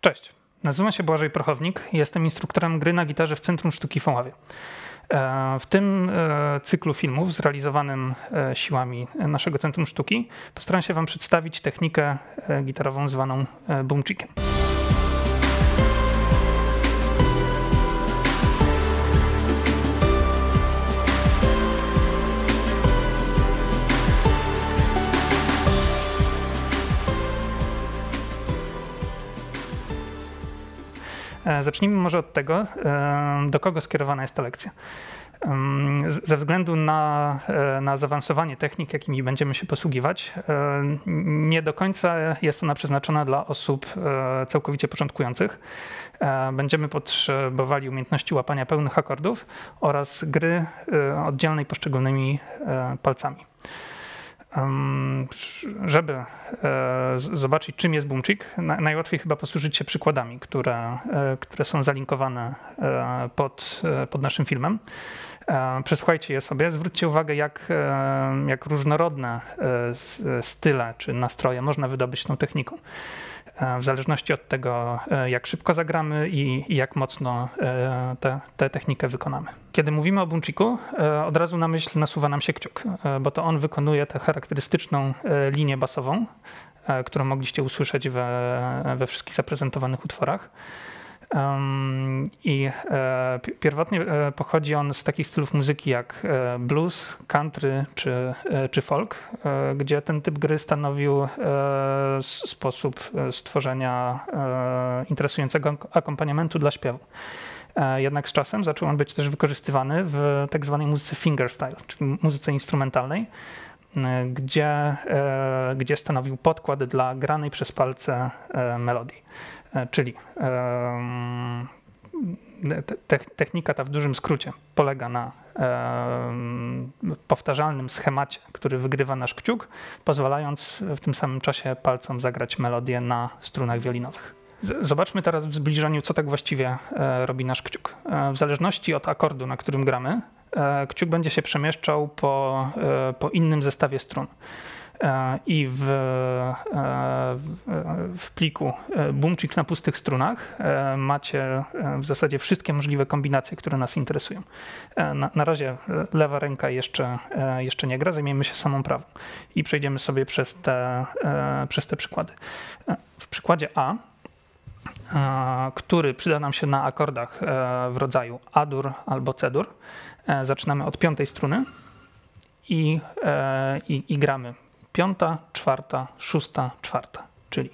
Cześć, nazywam się Błażej Prochownik i jestem instruktorem gry na gitarze w Centrum Sztuki w Oławie. W tym cyklu filmów zrealizowanym siłami naszego Centrum Sztuki postaram się Wam przedstawić technikę gitarową zwaną boomchickiem. Zacznijmy może od tego, do kogo skierowana jest ta lekcja. Ze względu na zaawansowanie technik, jakimi będziemy się posługiwać, nie do końca jest ona przeznaczona dla osób całkowicie początkujących. Będziemy potrzebowali umiejętności łapania pełnych akordów oraz gry oddzielnej poszczególnymi palcami. Żeby zobaczyć, czym jest boomchick, najłatwiej chyba posłużyć się przykładami, które są zalinkowane pod naszym filmem. Przesłuchajcie je sobie, zwróćcie uwagę, jak różnorodne style czy nastroje można wydobyć tą techniką. W zależności od tego, jak szybko zagramy i jak mocno tę technikę wykonamy. Kiedy mówimy o boomchicku, od razu na myśl nasuwa nam się kciuk, bo to on wykonuje tę charakterystyczną linię basową, którą mogliście usłyszeć we wszystkich zaprezentowanych utworach. I pierwotnie pochodzi on z takich stylów muzyki jak blues, country czy folk, gdzie ten typ gry stanowił sposób stworzenia interesującego akompaniamentu dla śpiewu. Jednak z czasem zaczął on być też wykorzystywany w tak zwanej muzyce fingerstyle, czyli muzyce instrumentalnej, gdzie stanowił podkład dla granej przez palce melodii. Czyli technika ta w dużym skrócie polega na powtarzalnym schemacie, który wygrywa nasz kciuk, pozwalając w tym samym czasie palcom zagrać melodię na strunach wiolinowych. Zobaczmy teraz w zbliżeniu, co tak właściwie robi nasz kciuk. W zależności od akordu, na którym gramy, kciuk będzie się przemieszczał po innym zestawie strun. I w pliku boomchick na pustych strunach macie w zasadzie wszystkie możliwe kombinacje, które nas interesują. Na razie lewa ręka jeszcze nie gra, zajmiemy się samą prawą i przejdziemy sobie przez te przykłady. W przykładzie A, który przyda nam się na akordach w rodzaju A-dur albo C-dur, zaczynamy od piątej struny i gramy piąta, czwarta, szósta, czwarta, czyli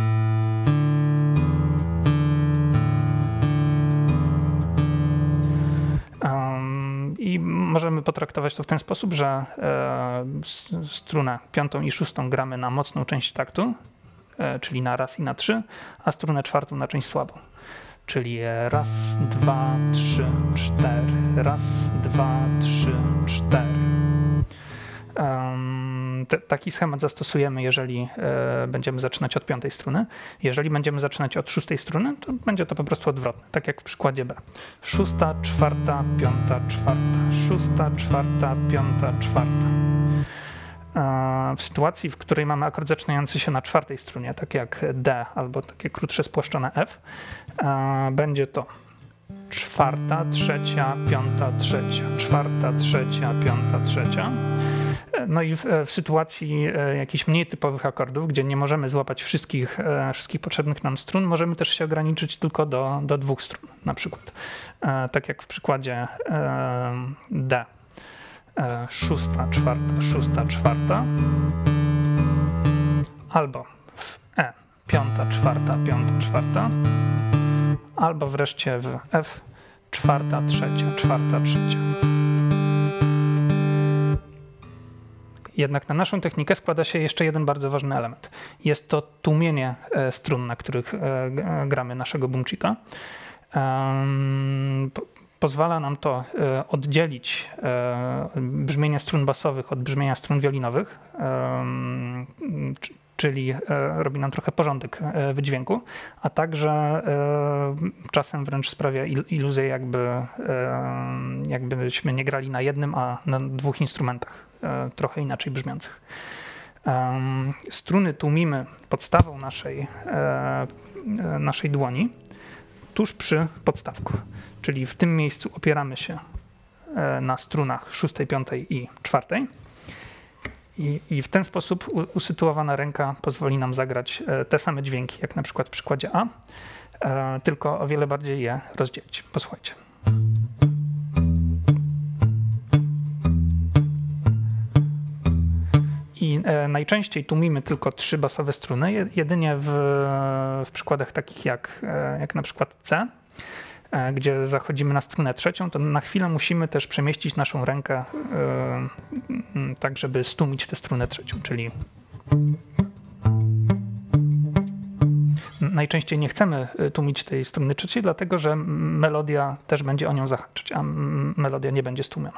i możemy potraktować to w ten sposób, że strunę piątą i szóstą gramy na mocną część taktu, czyli na raz i na trzy, a strunę czwartą na część słabą, czyli raz, dwa, trzy, cztery, raz, dwa, trzy, cztery. Taki schemat zastosujemy, jeżeli będziemy zaczynać od piątej struny. Jeżeli będziemy zaczynać od szóstej struny, to będzie to po prostu odwrotne, tak jak w przykładzie B. Szósta, czwarta, piąta, czwarta. Szósta, czwarta, piąta, czwarta. W sytuacji, w której mamy akord zaczynający się na czwartej strunie, tak jak D albo takie krótsze spłaszczone F, będzie to czwarta, trzecia, piąta, trzecia, czwarta, trzecia, piąta, trzecia. No i w sytuacji jakichś mniej typowych akordów, gdzie nie możemy złapać wszystkich potrzebnych nam strun, możemy też się ograniczyć tylko do dwóch strun, na przykład. Tak jak w przykładzie D. Szósta, czwarta. Albo w E. Piąta, czwarta. Albo wreszcie w F. Czwarta, trzecia. Jednak na naszą technikę składa się jeszcze jeden bardzo ważny element. Jest to tłumienie strun, na których gramy naszego boomchicka. Pozwala nam to oddzielić brzmienie strun basowych od brzmienia strun wiolinowych, czyli robi nam trochę porządek wydźwięku, a także czasem wręcz sprawia iluzję, jakbyśmy nie grali na jednym, a na dwóch instrumentach trochę inaczej brzmiących. Struny tłumimy podstawą naszej naszej dłoni tuż przy podstawku. Czyli w tym miejscu opieramy się na strunach 6, 5 i 4. I w ten sposób usytuowana ręka pozwoli nam zagrać te same dźwięki, jak na przykład w przykładzie A, tylko o wiele bardziej je rozdzielić. Posłuchajcie. I najczęściej tłumimy tylko 3 basowe struny, jedynie w przykładach takich jak na przykład C, gdzie zachodzimy na strunę 3, to na chwilę musimy też przemieścić naszą rękę tak, żeby stłumić tę strunę 3, czyli najczęściej nie chcemy tłumić tej struny 3, dlatego że melodia też będzie o nią zahaczyć, a melodia nie będzie stłumiona.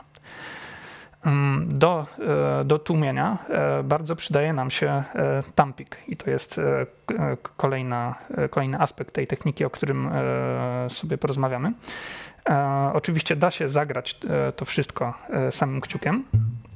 Do tłumienia bardzo przydaje nam się thumping i to jest kolejny aspekt tej techniki, o którym sobie porozmawiamy. Oczywiście da się zagrać to wszystko samym kciukiem,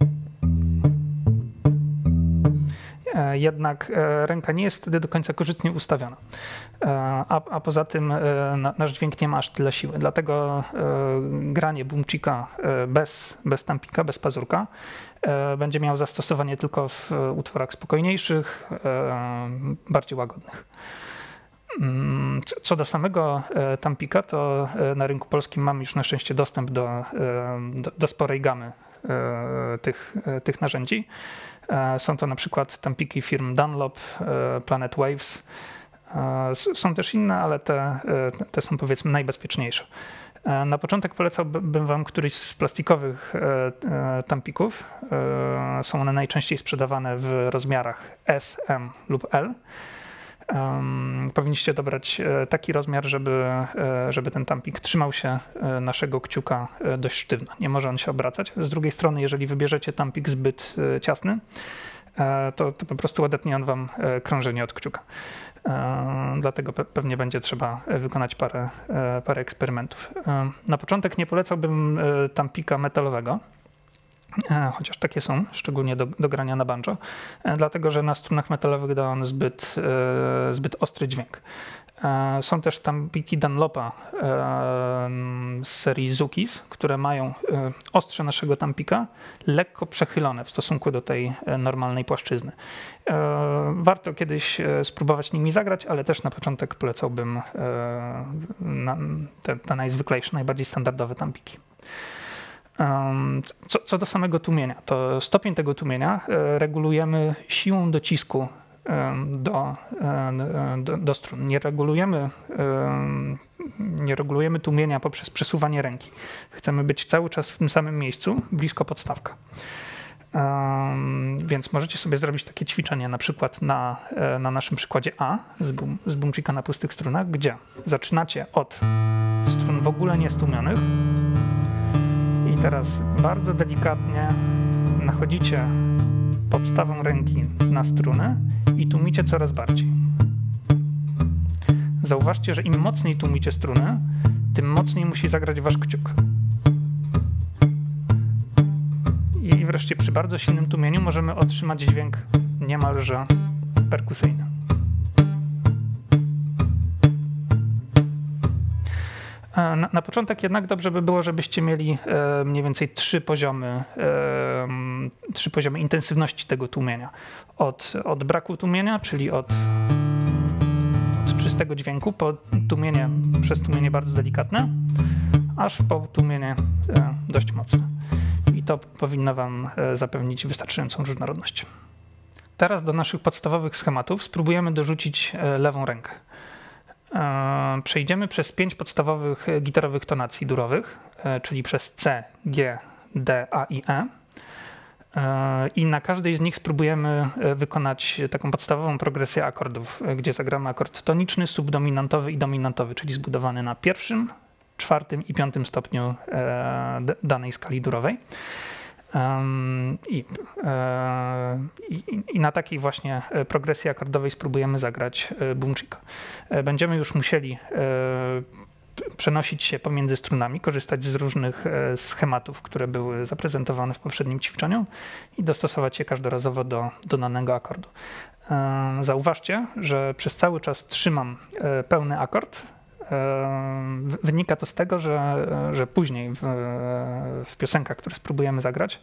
jednak ręka nie jest wtedy do końca korzystnie ustawiona, a poza tym nasz dźwięk nie ma aż tyle siły, dlatego granie bumchika bez thumpika, bez pazurka będzie miało zastosowanie tylko w utworach spokojniejszych, bardziej łagodnych. Co do samego thumpika, to na rynku polskim mamy już na szczęście dostęp do sporej gamy tych narzędzi. Są to na przykład thumpiki firm Dunlop, Planet Waves. Są też inne, ale te są powiedzmy najbezpieczniejsze. Na początek polecałbym wam któryś z plastikowych thumpików. Są one najczęściej sprzedawane w rozmiarach S, M lub L. Powinniście dobrać taki rozmiar, żeby ten thumpik trzymał się naszego kciuka dość sztywno. Nie może on się obracać. Z drugiej strony, jeżeli wybierzecie thumpik zbyt ciasny, to po prostu odetnie on wam krążenie od kciuka. Dlatego pewnie będzie trzeba wykonać parę eksperymentów. Na początek nie polecałbym thumpika metalowego, chociaż takie są, szczególnie do grania na banjo, dlatego że na strunach metalowych da on zbyt ostry dźwięk. Są też thumpiki Dunlopa z serii Zukis, które mają ostrze naszego thumpika lekko przechylone w stosunku do tej normalnej płaszczyzny. Warto kiedyś spróbować nimi zagrać, ale też na początek polecałbym te najzwyklejsze, najbardziej standardowe thumpiki. Co do samego tłumienia, to stopień tego tłumienia regulujemy siłą docisku do strun. Nie regulujemy tłumienia poprzez przesuwanie ręki. Chcemy być cały czas w tym samym miejscu, blisko podstawka. Więc możecie sobie zrobić takie ćwiczenie, na przykład na naszym przykładzie A z bumchika na pustych strunach, gdzie zaczynacie od strun w ogóle niestłumionych i teraz bardzo delikatnie nachodzicie podstawą ręki na strunę i tłumicie coraz bardziej. Zauważcie, że im mocniej tłumicie strunę, tym mocniej musi zagrać wasz kciuk. I wreszcie przy bardzo silnym tłumieniu możemy otrzymać dźwięk niemalże perkusyjny. Na początek jednak dobrze by było, żebyście mieli mniej więcej 3 poziomy intensywności tego tłumienia. Od braku tłumienia, czyli od czystego dźwięku, po tłumienie, przez tłumienie bardzo delikatne, aż po tłumienie dość mocne. I to powinno wam zapewnić wystarczającą różnorodność. Teraz do naszych podstawowych schematów spróbujemy dorzucić lewą rękę. Przejdziemy przez 5 podstawowych gitarowych tonacji durowych, czyli przez C, G, D, A i E. I na każdej z nich spróbujemy wykonać taką podstawową progresję akordów, gdzie zagramy akord toniczny, subdominantowy i dominantowy, czyli zbudowany na 1., 4. i 5. stopniu danej skali durowej. I na takiej właśnie progresji akordowej spróbujemy zagrać bumchika. Będziemy już musieli przenosić się pomiędzy strunami, korzystać z różnych schematów, które były zaprezentowane w poprzednim ćwiczeniu i dostosować je każdorazowo do danego akordu. Zauważcie, że przez cały czas trzymam pełny akord. Wynika to z tego, że później w piosenkach, które spróbujemy zagrać,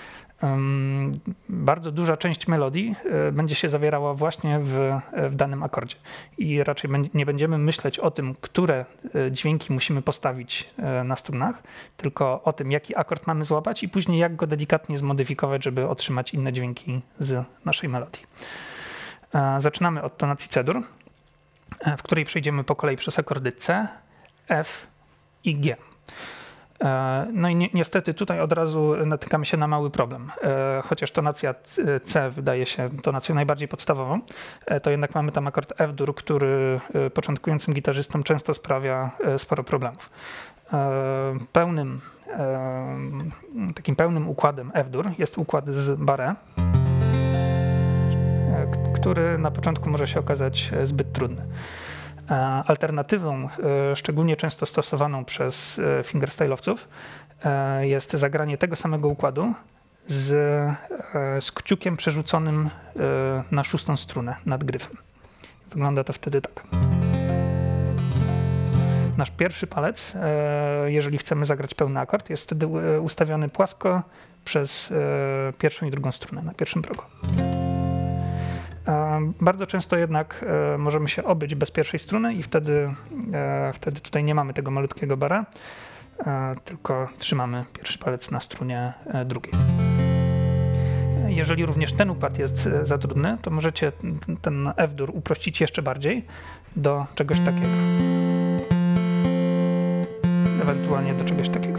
bardzo duża część melodii będzie się zawierała właśnie w danym akordzie. I raczej nie będziemy myśleć o tym, które dźwięki musimy postawić na strunach, tylko o tym, jaki akord mamy złapać i później jak go delikatnie zmodyfikować, żeby otrzymać inne dźwięki z naszej melodii. Zaczynamy od tonacji C-dur, w której przejdziemy po kolei przez akordy C, F i G. No i niestety tutaj od razu natykamy się na mały problem. Chociaż tonacja C wydaje się tonacją najbardziej podstawową, to jednak mamy tam akord F-dur, który początkującym gitarzystom często sprawia sporo problemów. Takim pełnym układem F-dur jest układ z barré, który na początku może się okazać zbyt trudny. Alternatywą, szczególnie często stosowaną przez fingerstyle'owców, jest zagranie tego samego układu z kciukiem przerzuconym na 6. strunę nad gryfem. Wygląda to wtedy tak. Nasz pierwszy palec, jeżeli chcemy zagrać pełny akord, jest wtedy ustawiony płasko przez pierwszą i drugą strunę na pierwszym progu. Bardzo często jednak możemy się obyć bez pierwszej struny i wtedy tutaj nie mamy tego malutkiego barré, tylko trzymamy pierwszy palec na strunie drugiej. Jeżeli również ten układ jest za trudny, to możecie ten F-dur uprościć jeszcze bardziej do czegoś takiego. Ewentualnie do czegoś takiego.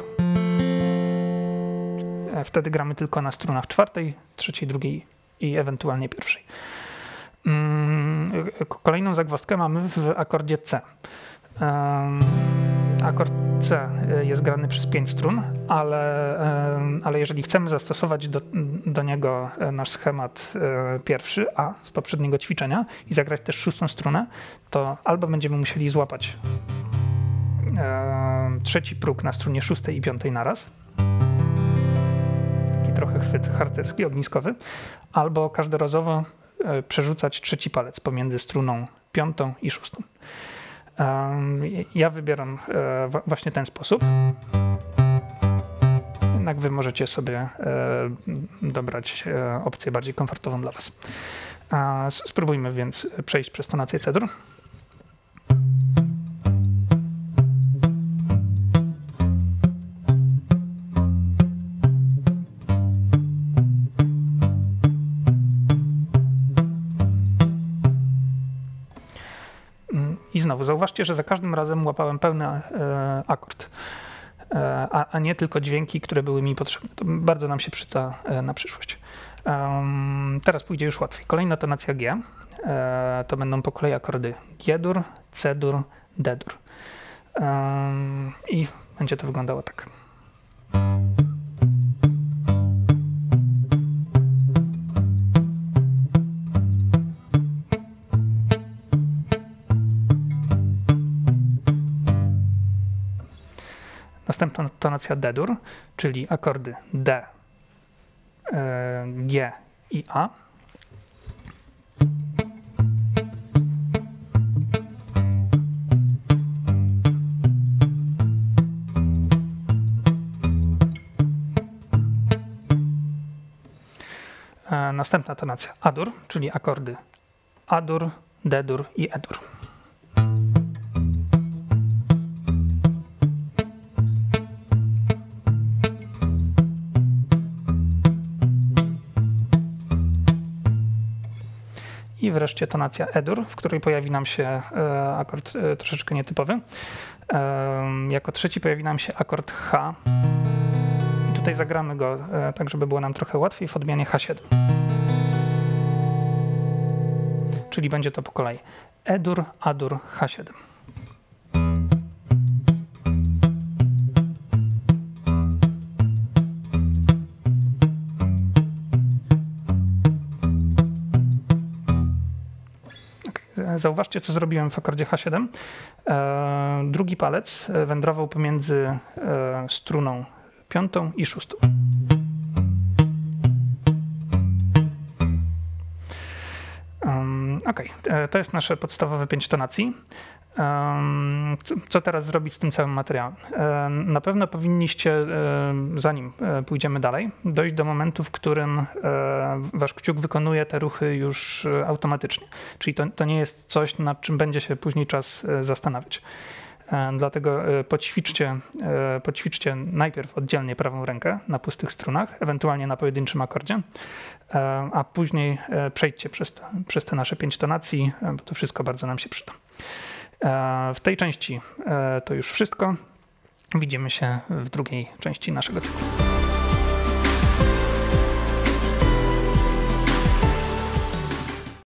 Wtedy gramy tylko na strunach czwartej, trzeciej, drugiej i ewentualnie pierwszej. Kolejną zagwozdkę mamy w akordzie C. Akord C jest grany przez 5 strun, ale jeżeli chcemy zastosować do niego nasz schemat pierwszy A z poprzedniego ćwiczenia i zagrać też 6. strunę, to albo będziemy musieli złapać trzeci próg na strunie 6. i 5. naraz, taki trochę chwyt harcerski, ogniskowy, albo każdorazowo przerzucać trzeci palec pomiędzy struną 5. i 6. Ja wybieram właśnie ten sposób. Jednak wy możecie sobie dobrać opcję bardziej komfortową dla was. Spróbujmy więc przejść przez tonację C-dur. I znowu zauważcie, że za każdym razem łapałem pełny akord, a nie tylko dźwięki, które były mi potrzebne. To bardzo nam się przyda na przyszłość. Teraz pójdzie już łatwiej. Kolejna tonacja G to będą po kolei akordy G-dur, C-dur, D-dur. I będzie to wyglądało tak. Następna tonacja D-dur, czyli akordy D, G i A. Następna tonacja A-dur, czyli akordy A-dur, D-dur i E-dur. I wreszcie tonacja E-dur, w której pojawi nam się akord troszeczkę nietypowy. Jako trzeci pojawi nam się akord H. I tutaj zagramy go tak, żeby było nam trochę łatwiej w odmianie H7. Czyli będzie to po kolei E-dur, A-dur, H7. Zauważcie, co zrobiłem w akordzie H7. Drugi palec wędrował pomiędzy struną 5. i 6. Ok, to jest nasze podstawowe 5 tonacji. Co teraz zrobić z tym całym materiałem? Na pewno powinniście, zanim pójdziemy dalej, dojść do momentu, w którym wasz kciuk wykonuje te ruchy już automatycznie. Czyli to nie jest coś, nad czym będzie się później czas zastanawiać. Dlatego poćwiczcie najpierw oddzielnie prawą rękę na pustych strunach, ewentualnie na pojedynczym akordzie, a później przejdźcie przez te nasze 5 tonacji, bo to wszystko bardzo nam się przyda. W tej części to już wszystko. Widzimy się w drugiej części naszego cyklu.